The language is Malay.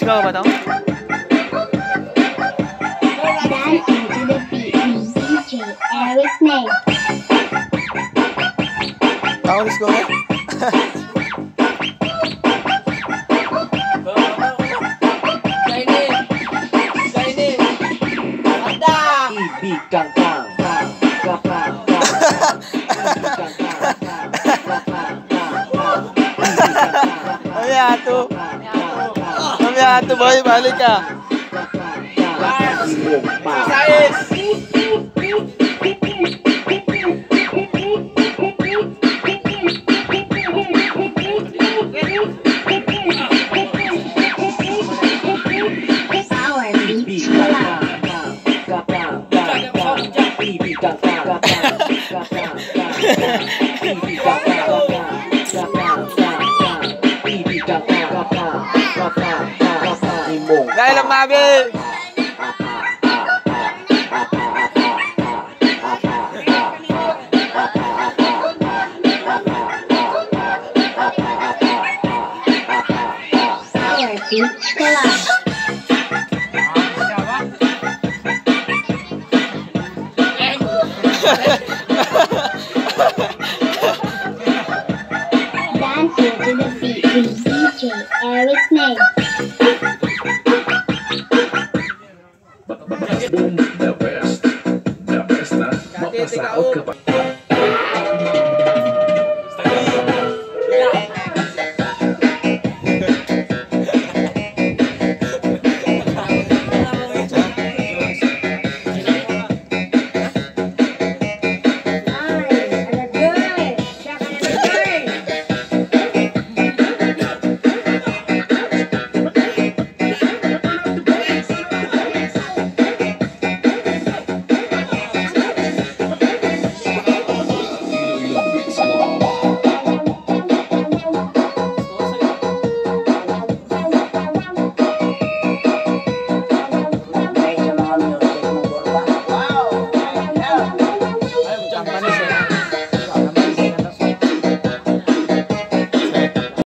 Ikaw ba to? Dancing to the beat with DJ Eric May. Ako, let's go. Kami ato boy, balik ka. Sour Beach Club. Dahil ang mabil. Sour Beach Club. Dancing to the beat with DJ Eric May. Boom, the best na. Mapasahod ka pa.